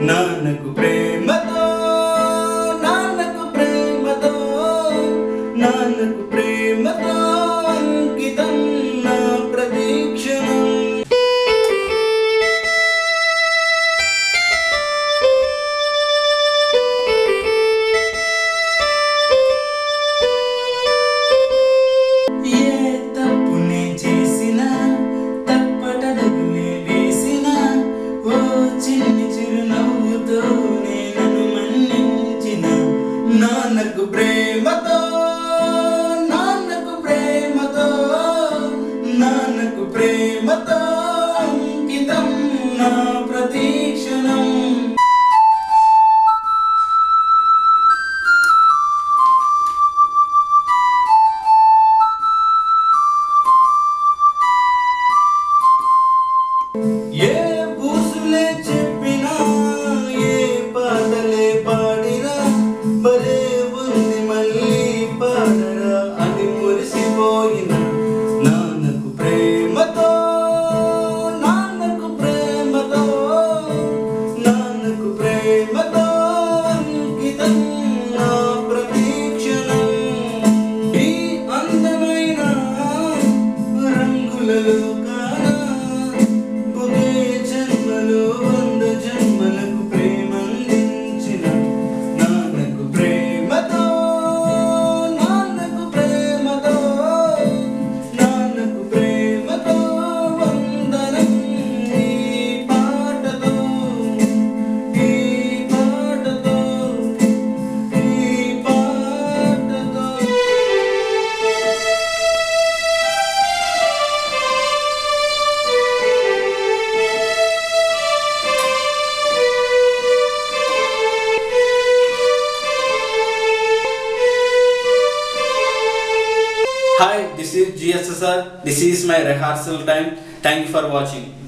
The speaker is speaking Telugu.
నాన్నకు ప్రేమతో నాన్నకు ప్రేమతో నాన్నకు ప్రేమతో అంకితం నా ప్రతీక్షణం. నాన్నకు ప్రేమతో నాన్నకు ప్రేమతో నాన్నకు ప్రేమతో అంకితం నా ప్రతీక్షణం. ఏ బూసులే చెప్పినా ఏ పాటలే పాడినా భలే ఉంది మళ్ళీ పాడరా అని మురిసిపోయిన నాన్నకు ప్రేమతో నాన్నకు ప్రేమతో నాన్నకు ప్రేమతో అంకితం నా ప్రతీక్షణం. ఈ అందమైన రంగులలో Hi, this is GSSR. This is my rehearsal time. Thank you for watching.